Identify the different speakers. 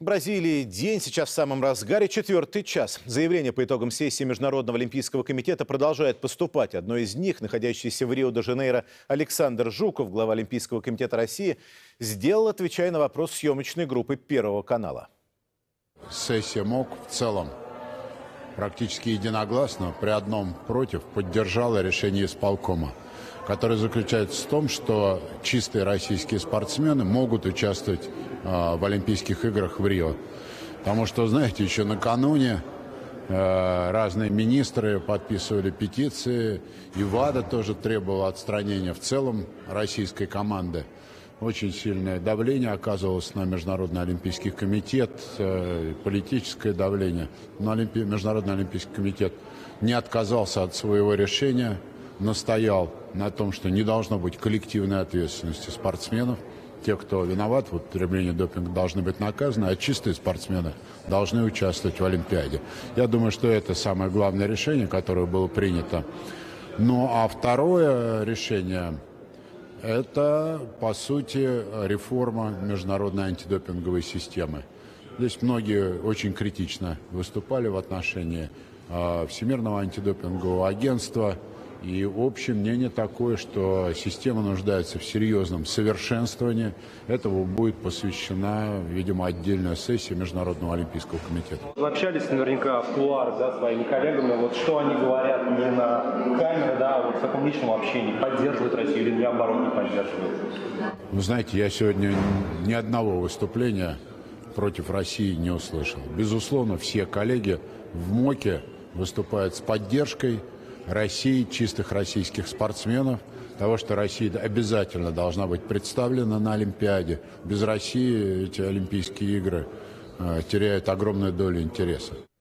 Speaker 1: В Бразилии день сейчас в самом разгаре, 4-й час. Заявления по итогам сессии Международного олимпийского комитета продолжают поступать. Одно из них, находящийся в Рио-де-Жанейро Александр Жуков, глава Олимпийского комитета России, сделал, отвечая на вопрос съемочной группы Первого канала.
Speaker 2: Сессия МОК в целом практически единогласно, при одном против, поддержала решение исполкома, которое заключается в том, что чистые российские спортсмены могут участвовать в Олимпийских играх в Рио. Потому что, знаете, еще накануне разные министры подписывали петиции, и ВАДА тоже требовала отстранения в целом российской команды. Очень сильное давление оказывалось на Международный олимпийский комитет, политическое давление. Но Международный олимпийский комитет не отказался от своего решения, настоял на том, что не должно быть коллективной ответственности спортсменов. Те, кто виноват в употреблении допинга, должны быть наказаны, а чистые спортсмены должны участвовать в Олимпиаде. Я думаю, что это самое главное решение, которое было принято. Ну а второе решение – это, по сути, реформа международной антидопинговой системы. Здесь многие очень критично выступали в отношении Всемирного антидопингового агентства. И общее мнение такое, что система нуждается в серьезном совершенствовании. Этому будет посвящена, видимо, отдельная сессия Международного олимпийского комитета.
Speaker 3: Вы общались наверняка в кулуарах, да, своими коллегами. Вот что они говорят не на камеры, да, вот в таком личном общении. Поддерживают Россию или наоборот не поддерживают?
Speaker 2: Вы знаете, я сегодня ни одного выступления против России не услышал. Безусловно, все коллеги в МОКе выступают с поддержкой России, чистых российских спортсменов, того, что Россия обязательно должна быть представлена на Олимпиаде. Без России эти Олимпийские игры теряют огромную долю интереса.